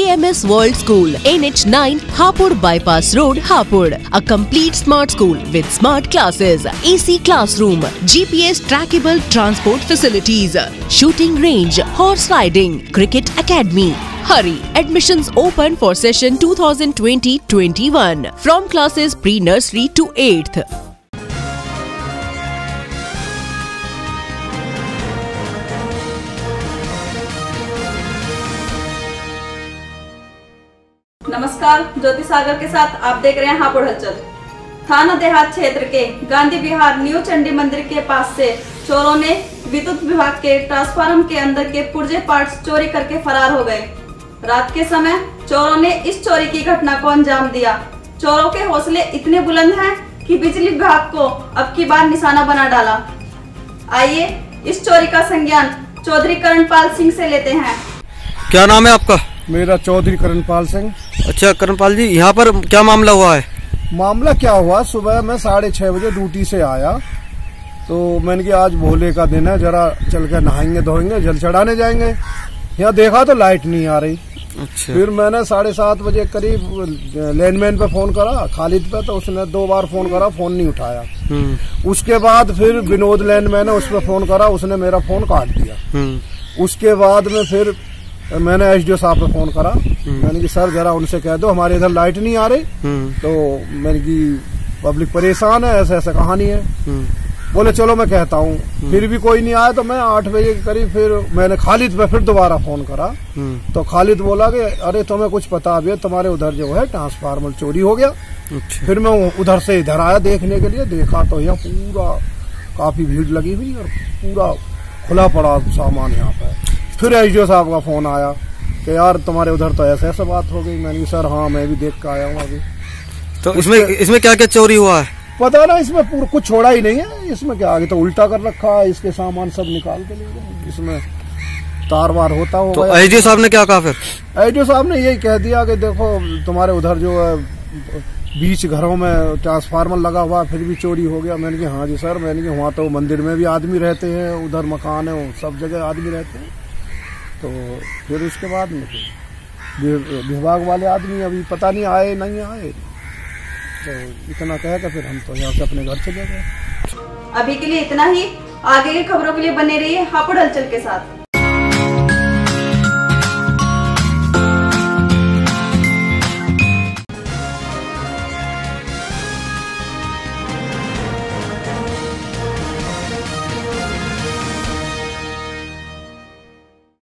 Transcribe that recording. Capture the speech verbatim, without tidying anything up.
M S World School, N H nine, Hapur Bypass Road, Hapur. A complete smart school with smart classes, A C classroom, G P S trackable transport facilities, shooting range, horse riding, cricket academy. Hurry! Admissions open for session twenty twenty twenty-one from classes pre-nursery to eighth. नमस्कार, ज्योति सागर के साथ आप देख रहे हैं हापुड़ हलचल। थाना देहात क्षेत्र के गांधी विहार न्यू चंडी मंदिर के पास से चोरों ने विद्युत विभाग के ट्रांसफार्मर के अंदर के पुर्जे पार्ट्स चोरी करके फरार हो गए। रात के समय चोरों ने इस चोरी की घटना को अंजाम दिया। चोरों के हौसले इतने बुलंद हैं कि बिजली विभाग को अब की बार निशाना बना डाला। आइए इस चोरी का संज्ञान चौधरी करणपाल सिंह से लेते हैं। क्या नाम है आपका? मेरा चौधरी करणपाल सिंह। अच्छा करणपाल जी, यहाँ पर क्या मामला हुआ है? मामला क्या हुआ, सुबह मैं साढ़े छह बजे ड्यूटी से आया तो मैंने कहा आज भोले का दिन है, जरा चल कर नहाएंगे धोएंगे, जल चढ़ाने जाएंगे। यहाँ देखा तो लाइट नहीं आ रही। अच्छा। फिर मैंने साढ़े सात बजे करीब लैंडमैन पे फोन करा, खालिद पे, तो उसने दो बार फोन करा, फोन नहीं उठाया। उसके बाद फिर विनोद लैंडमैन है, उस पर फोन करा, उसने मेरा फोन काट दिया। उसके बाद में फिर मैंने एसडीओ साहब पे फोन करा, मैंने कि सर जरा उनसे कह दो हमारे इधर लाइट नहीं आ रही। तो मैंने कि पब्लिक परेशान है, ऐसा ऐसा कहानी है। बोले चलो मैं कहता हूँ। फिर भी कोई नहीं आया तो मैं आठ बजे के करीब फिर मैंने खालिद पे फिर दोबारा फोन करा। तो खालिद बोला कि अरे तुम्हें कुछ पता भी है, तुम्हारे उधर जो है ट्रांसफार्मर चोरी हो गया। अच्छा। फिर मैं उधर से इधर आया देखने के लिए, देखा तो यहाँ पूरा काफी भीड़ लगी हुई और पूरा खुला पड़ा सामान यहाँ पे। फिर एसडीओ साहब का फोन आया कि यार तुम्हारे उधर तो ऐसे ऐसे बात हो गई। मैंने सर हाँ मैं भी देख के आया हूँ अभी। तो इसमें इसमें क्या क्या चोरी हुआ है? पता ना, इसमें पूरा कुछ छोड़ा ही नहीं है। इसमें क्या, आगे तो उल्टा कर रखा है, इसके सामान सब निकाल के ले गए। इसमें तार वार होता हो। तो एसडीओ साहब ने क्या कहा फिर? एसडीओ साहब ने यही कह दिया कि देखो तुम्हारे उधर जो है बीच घरों में ट्रांसफार्मर लगा हुआ, फिर भी चोरी हो गया। मैंने कहा हाँ जी सर। मैंने कहा वहाँ तो मंदिर में भी आदमी रहते हैं, उधर मकान है, सब जगह आदमी रहते हैं। तो फिर उसके बाद में विभाग वाले आदमी अभी पता नहीं आए नहीं आए, तो इतना कह कर फिर हम तो यहाँ से अपने घर चले गए। अभी के लिए इतना ही। आगे की खबरों के लिए बने रहिए हापुड़ हलचल के साथ।